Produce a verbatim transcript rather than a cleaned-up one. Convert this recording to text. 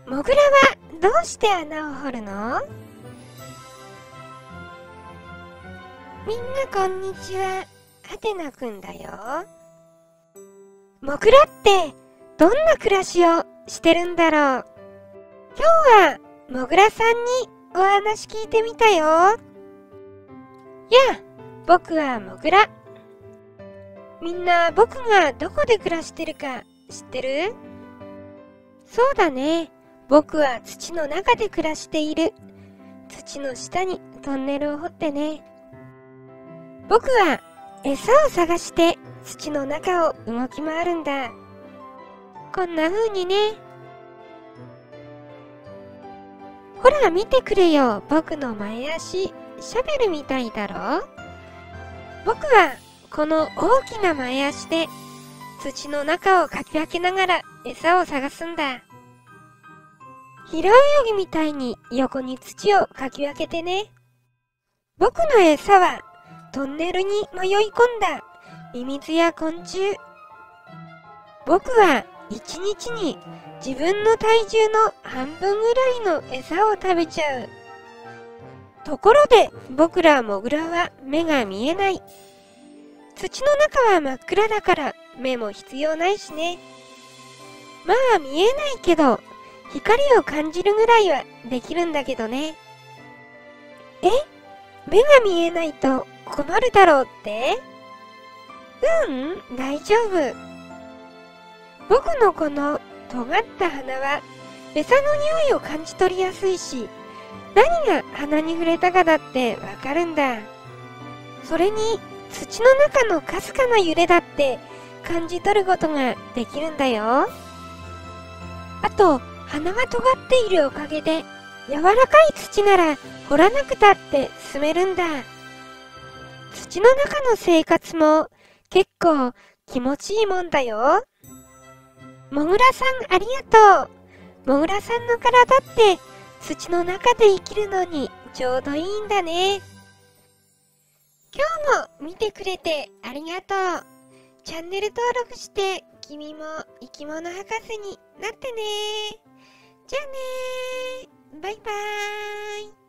モグラはどうして穴を掘るの？みんなこんにちは、はてなくんだよ。モグラってどんな暮らしをしてるんだろう。今日はモグラさんにお話聞いてみたよ。やあ、僕はモグラ。みんな僕がどこで暮らしてるか知ってる？そうだね。僕は土の中で暮らしている。土の下にトンネルを掘ってね。僕は餌を探して土の中を動き回るんだ。こんな風にね。ほら見てくれよ、僕の前足、シャベルみたいだろ？僕はこの大きな前足で土の中をかき分けながら餌を探すんだ。平泳ぎみたいに横に土をかき分けてね。僕の餌はトンネルに迷い込んだミミズや昆虫。僕は一日に自分の体重の半分ぐらいの餌を食べちゃう。ところで僕らモグラは目が見えない。土の中は真っ暗だから目も必要ないしね。まあ見えないけど光を感じるぐらいはできるんだけどね。え？目が見えないと困るだろうって？ううん、大丈夫。僕のこの尖った鼻は餌の匂いを感じ取りやすいし、何が鼻に触れたかだってわかるんだ。それに土の中のかすかな揺れだって感じ取ることができるんだよ。あと鼻が尖っているおかげで柔らかい土なら掘らなくたって進めるんだ。土の中の生活も結構気持ちいいもんだよ。モグラさんありがとう。モグラさんの体って土の中で生きるのにちょうどいいんだね。今日も見てくれてありがとう。チャンネル登録して君も生き物博士になってね。じゃあねー。バイバーイ。